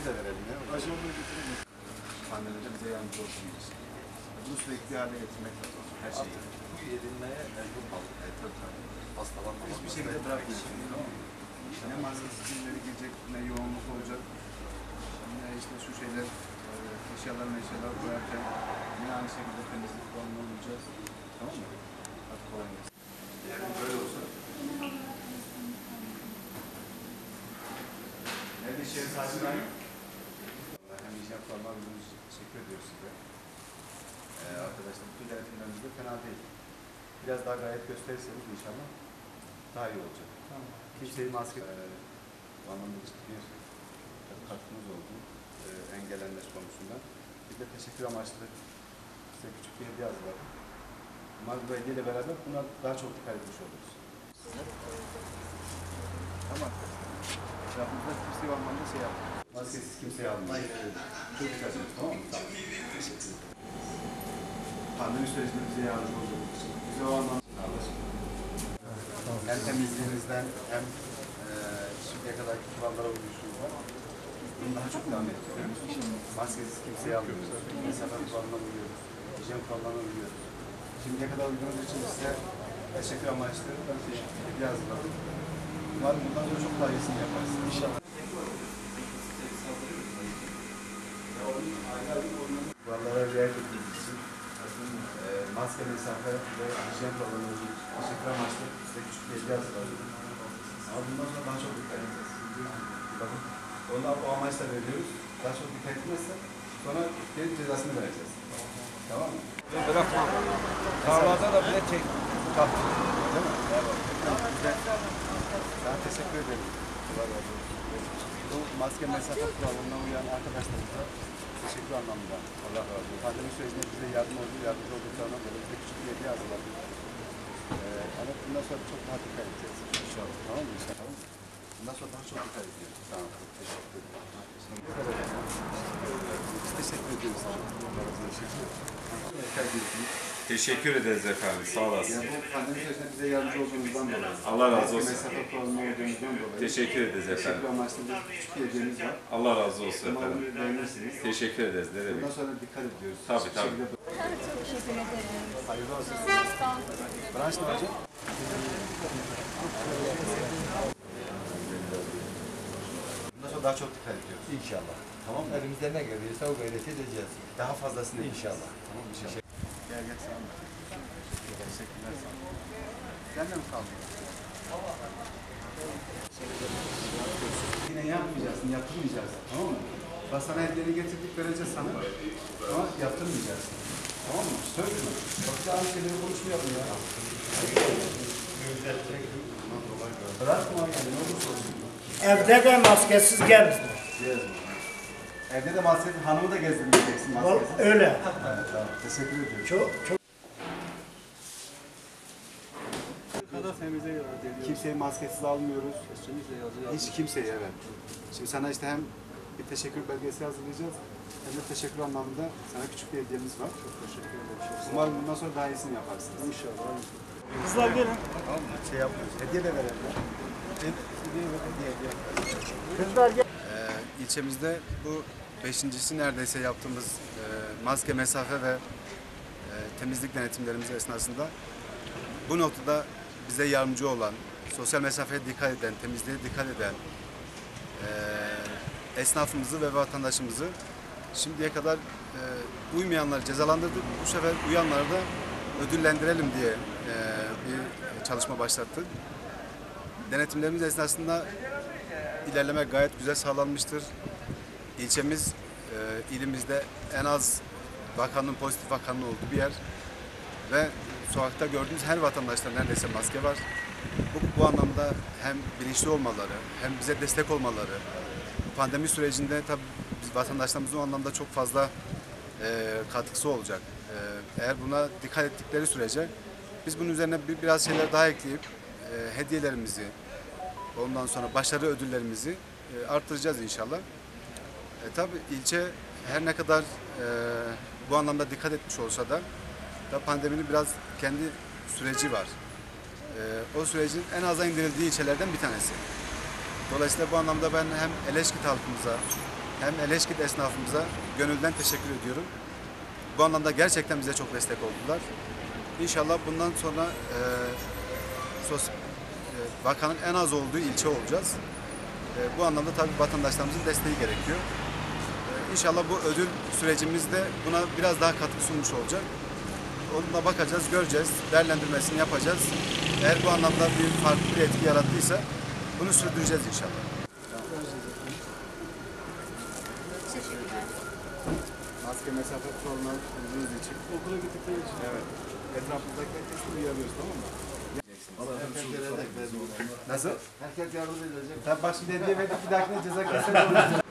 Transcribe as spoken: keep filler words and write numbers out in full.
de verelim ya. Aşağıya getirelim. Pandemide bize yardımcı olsunuz. Bunu sürekli hale getirmek lazım. Her şeyi. Bu edinmeye mecbur kaldık. Evet, tabii tabii. Hastalanmamak. Hiçbir şekilde bırakmayacağım. Tamam mı? Ne malzeme sistemleri girecek, ne yoğunluk olacak. Ne işte şu şeyler, eşyalar meşyalar koyarken yine aynı şekilde temizlik kullanımı olacağız. Tamam mı? Hadi kolay gelsin. Yani böyle olsa. Evet, iş yeri sahibi aynı. Hem iş yapılanlar bunu teşekkür ediyoruz size. Ee, arkadaşlar bütün denetimlerimiz de fena değil. Biraz daha gayet gösterirseniz inşallah daha iyi olacak. Tamam. Kimseyi maske e, bu anlamda ciddi bir katkınız oldu. E, engellenmesi konusunda. Biz de teşekkür amaçlı size küçük bir hediye hazırladık. Umarım bu hediyeyle beraber buna daha çok dikkat etmiş oluruz. Tamam. Etrafımızda kimseyi o anlamda şey yapmıyor. Maskesiz kimseyi almayın. Çok dikkat edin. Tamam mı? Tamam. Teşekkür ederim. Pandemi sürecinde bize yardımcı olduğunuz için. Bize o anlamda anlaşılıyor. Hem temizliğinizden hem e, şimdiye kadarki kurallara uymuşsunuzdan bunu daha çok devam ettiriyoruz. Maskesiz kimseyi almıyoruz. Mesafe kurallarına uyuyoruz. Hijyen kurallarına uyuyoruz. Şimdiye kadar uyduğunuz için size teşekkür amaçlı hediye hazırladım. Umarım bundan sonra çok daha iyisini yaparsınız. İnşallah. Kurallara riayet ettiğiniz için e, maske, mesafe ve hijyen kurallarına teşekkür amaçlı size küçük bir hediye hazırladım. Ama bundan sonra daha çok dikkat edeceğiz. Bakın, onu o amaçla veriyoruz. Daha çok dikkat etmezse sonra gelip cezasını vereceğiz. Tamam mı? Bırakma. Davada da bile çek. Kalktı. Değil mi? Evet. Sana teşekkür ederim. Bu maske mesafe kurallarına uyan arkadaşlarımıza teşekkür anlamında. Allah razı olsun. Pandemi sürecinde bize yardım oldu, yardımcı olduklarına böyle bize küçük bir hediye hazırladık. Ee, ama bundan sonra çok daha dikkat edeceğiz. İnşallah. Tamam mı? İnşallah. Bundan sonra daha çok dikkat edeceğiz. Tamam. Teşekkür ederim. Biz teşekkür ediyoruz. Allah razı olsun. Dikkat ediyorsunuz. Teşekkür ederiz efendim. Sağ olasın. Yani bu pandemi sürecinde bize yardımcı olduğunuzdan dolayı. Allah razı olsun. Mesafe kuralına uyduğunuzdan dolayı. Teşekkür ederiz efendim. Teşekkür amaçlı bir küçük bir hediyemiz var. Allah razı olsun efendim. Umarım beğenirsiniz. Teşekkür ederiz. Ne demek? Bundan sonra dikkat ediyoruz. Tabii, Hiçbir tabii. şekilde- Çok teşekkür ederim. Hayırlı olsun. Sağ olun. Branş ne hocam? Bundan sonra daha çok dikkat ediyoruz. İnşallah. Tamam mı? Elimizden ne geliyorsa o gayreti edeceğiz. Daha fazlasını İnşallah. Tamam mı? İnşallah. Gel gel sağ ol. Teşekkürler sağ ol. Sen de mi kaldın? Yine yapmayacaksın, yaptırmayacaksın. Tamam mı? Bak sana hediyeni getirdik, vereceğiz sana. Ama yaptırmayacaksın. Tamam mı? Söz mü? Bak bir aynı şeyleri konuşmayalım ya. Bırakma yani, ne olursa olsun. Evde de maskesiz gelmiyor. Gezme. Evde de maskesiz, hanımı da gezdirmeyeceksin maskesiz. Öyle. Evet, tamam. Teşekkür ediyorum. Çok çok. Kimseyi maskesiz almıyoruz. Hiç kimseyi, evet. Şimdi sana işte hem bir teşekkür belgesi hazırlayacağız, hem de teşekkür anlamında sana küçük bir hediyemiz var. Çok teşekkür ederim. Umarım bundan sonra daha iyisini yaparsınız. İnşallah. Kızlar gelin. Tamam mı? Şey yapmıyoruz. Hediye de verelim. Hediye ve hediye, hediye. Kızlar gelin. Ee, ilçemizde bu beşincisi neredeyse yaptığımız e, maske, mesafe ve e, temizlik denetimlerimiz esnasında bu noktada bize yardımcı olan, sosyal mesafeye dikkat eden, temizliğe dikkat eden e, esnafımızı ve vatandaşımızı şimdiye kadar e, uymayanları cezalandırdık. Bu sefer uyanları da ödüllendirelim diye e, bir çalışma başlattık. Denetimlerimiz esnasında ilerleme gayet güzel sağlanmıştır. İlçemiz e, ilimizde en az vakanın, pozitif vakanın olduğu bir yer ve sokakta gördüğümüz her vatandaşta neredeyse maske var. Bu, bu anlamda hem bilinçli olmaları, hem bize destek olmaları, pandemi sürecinde tabii biz vatandaşlarımızın o anlamda çok fazla e, katkısı olacak. E, eğer buna dikkat ettikleri sürece biz bunun üzerine bir, biraz şeyler daha ekleyip e, hediyelerimizi, ondan sonra başarı ödüllerimizi e, arttıracağız inşallah. E, tabii ilçe her ne kadar e, bu anlamda dikkat etmiş olsa da da pandeminin biraz kendi süreci var. Ee, o sürecin en aza indirildiği ilçelerden bir tanesi. Dolayısıyla bu anlamda ben hem Eleşkit halkımıza hem Eleşkit esnafımıza gönülden teşekkür ediyorum. Bu anlamda gerçekten bize çok destek oldular. İnşallah bundan sonra e, sos, e, vakanın en az olduğu ilçe olacağız. E, bu anlamda tabii vatandaşlarımızın desteği gerekiyor. E, İnşallah bu ödül sürecimizde buna biraz daha katkı sunmuş olacak. Onunla bakacağız, göreceğiz, değerlendirmesini yapacağız. Eğer bu anlamda bir farklı bir etki yarattıysa bunu sürdüreceğiz inşallah. Teşekkürler. Maske mesafe kuralına uyduğunuz için. Okula gittikleri için. Evet. Etrafımızdaki herkesi uyarıyoruz, tamam mı? Nasıl? Herkes yardım edecek. Tabii bak şimdi hediye verdik, bir dahakine ceza keselim.